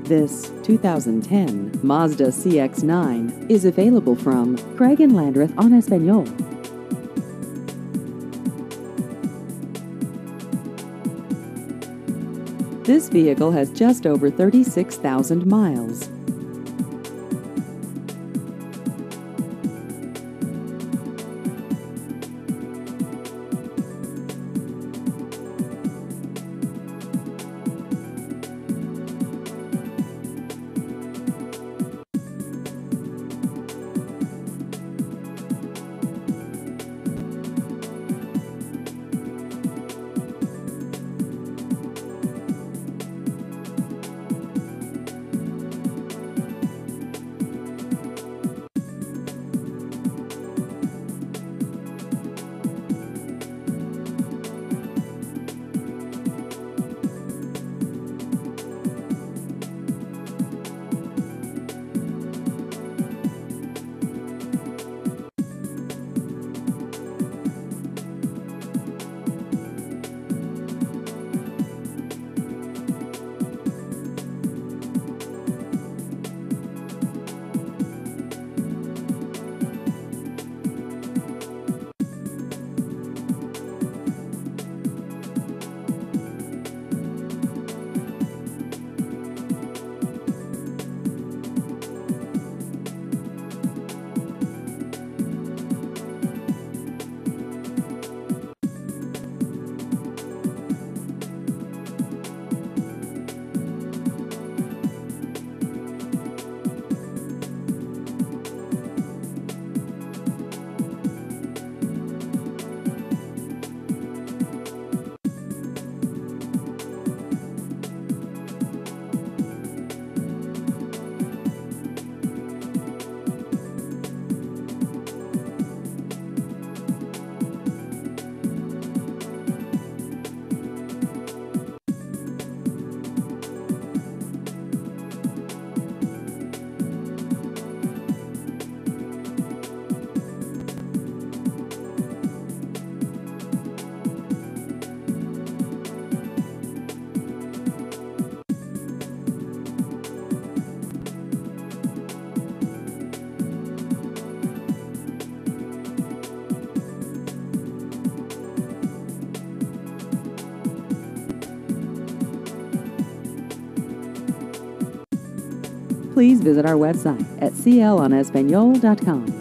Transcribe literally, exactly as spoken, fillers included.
This two thousand ten Mazda C X nine is available from Craig and Landreth on Espanol. This vehicle has just over thirty-six thousand miles. Please visit our website at c l on espanol dot com.